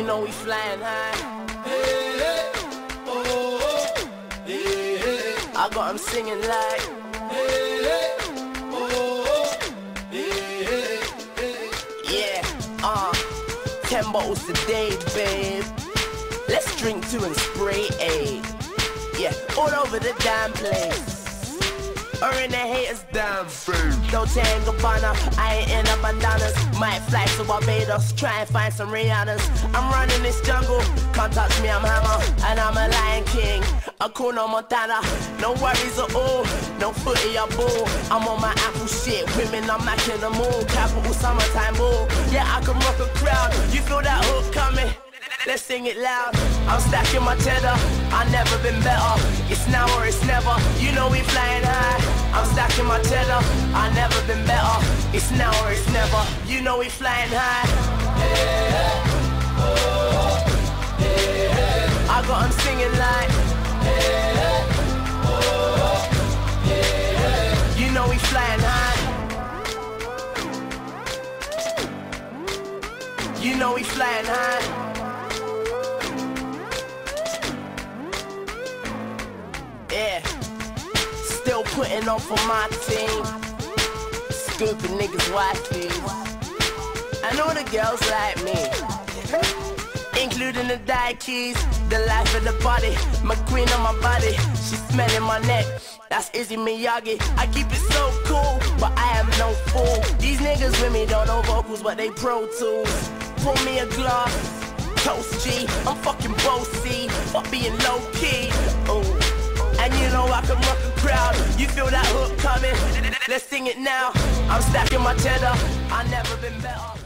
You know we flying high. Hey, hey, oh, hey, hey. I got 'em singing like, Hey, hey, oh, hey, hey, hey. yeah, 10 bottles a day, babe. Let's drink 2 and spray 8. Yeah, all over the damn place. Or in the haters' damn face. Dolce & Gabbana, I ain't in a bandanas. Might fly to Barbados, try and find some Rihannas. I'm running this jungle, can't touch me, I'm Hammer. And I'm a Lion King, Hakuna Montana. No worries at all, no footy or ball. I'm on my Apple shit, women, I'm macking them all. Capital summertime ball, yeah, I can rock a crowd. You feel that hook coming? Let's sing it loud. I'm stacking my cheddar, I've never been better. It's now or it's never, you know we flying high. I'm stacking my cheddar, I've never been better. It's now or it's never, you know we flying high. Hey, hey, oh, hey, hey. I got 'em singing like, Hey, hey, oh, hey, hey. you know we flying high. You know we flying high. Yeah, still putting on for my team. Scooping niggas' wifeys. And all the girls like me, including the die keys. The life of the body, my queen on my body. She's smelling my neck, that's Izzy Miyagi. I keep it so cool, but I am no fool. These niggas with me don't know vocals, but they Pro Tools. Pour me a glass, toast G. I'm fucking bossy, but being low key. Ooh. And you know I can rock a crowd. You feel that hook coming? Let's sing it now. I'm stacking my cheddar, I've never been better.